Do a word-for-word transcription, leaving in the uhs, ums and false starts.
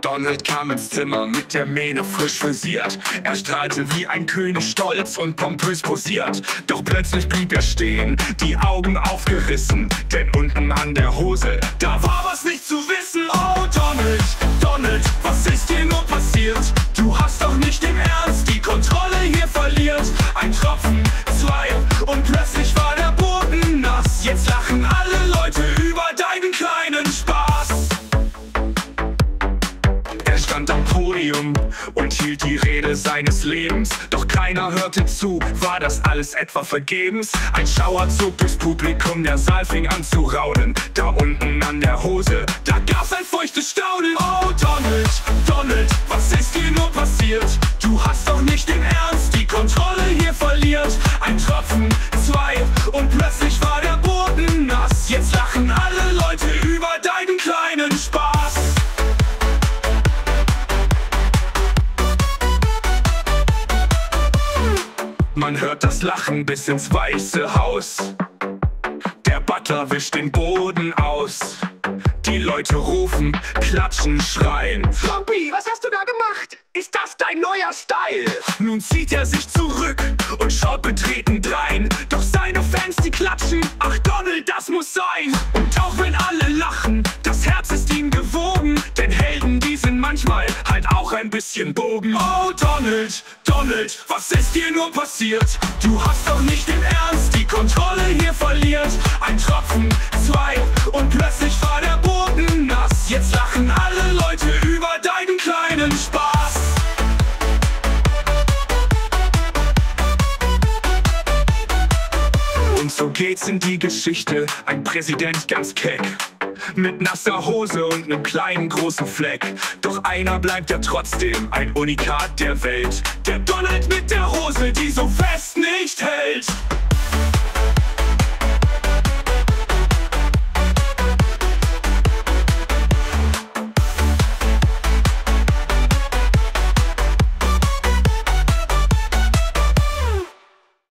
Donald kam ins Zimmer mit der Mähne frisch frisiert. Er strahlte wie ein König, stolz und pompös posiert. Doch plötzlich blieb er stehen, die Augen aufgerissen, denn unten an der Hose, da war was nicht zu wissen. Oh Donald, Donald, was ist dir nur passiert? Du hast doch nicht im Ernst die Kontrolle hier verliert. Ein Tropfen, zwei und plötzlich war der Boden nass. Jetzt lachen alle Leute über deinen kleinen Spaß. Er stand am Podium und hielt die Rede seines Lebens. Doch keiner hörte zu, war das alles etwa vergebens? Ein Schauer zog durchs Publikum, der Saal fing an zu raunen. Da unten an der Hose, da gab's ein feuchtes Staunen. Oh Donald, Donald, was ist dir nur passiert? Du hast doch nicht im Ernst die Kontrolle hier verliert. Ein Tropfen, zwei und plötzlich war der Boden nass. Jetzt lachen alle Leute über deinen kleinen Spaß. Man hört das Lachen bis ins Weiße Haus. Der Butler wischt den Boden aus. Die Leute rufen, klatschen, schreien. Floppy, was hast du da gemacht? Ist das dein neuer Style? Nun zieht er sich zurück und schaut betreten drein. Doch seine Fans, die klatschen, ach Donald, das muss sein. Und auch wenn alle lachen, das Herz ist ihm gewogen. Denn Helden, die sind manchmal halt auch ein bisschen Bogen. Oh Donald, Donald, was ist dir nur passiert? Du hast doch nicht im Ernst die Kontrolle hier verliert. Ein Tropfen, zwei und plötzlich war der Boden nass. Jetzt lachen alle Leute über deinen kleinen Spaß. Und so geht's in die Geschichte, ein Präsident ganz keck, mit nasser Hose und nem kleinen großen Fleck. Doch einer bleibt ja trotzdem ein Unikat der Welt. Der Donald mit der Hose, die so fest nicht hält.